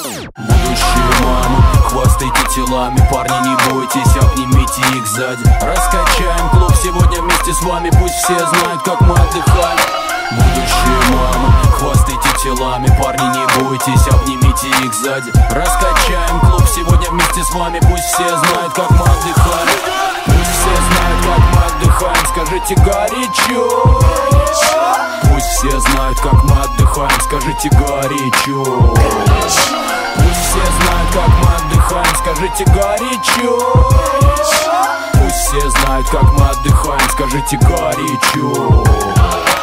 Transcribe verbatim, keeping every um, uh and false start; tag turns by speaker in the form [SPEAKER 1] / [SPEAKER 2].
[SPEAKER 1] Будущие мамы, хвастайте телами, парни, не бойтесь, обнимите их сзади. Раскачаем клуб сегодня вместе с вами, пусть все знают, как мы отдыхаем. Будущие мамы, хвастайте телами, парни, не бойтесь, обнимите их сзади. Раскачаем клуб сегодня вместе с вами, пусть все знают, как мы отдыхаем. Пусть все знают, как мы отдыхаем, скажите горячо. Пусть все знают, как мы отдыхаем, скажите горячо. Пусть все знают, как мы отдыхаем, скажите горячо. Пусть все знают, как мы отдыхаем, скажите горячо.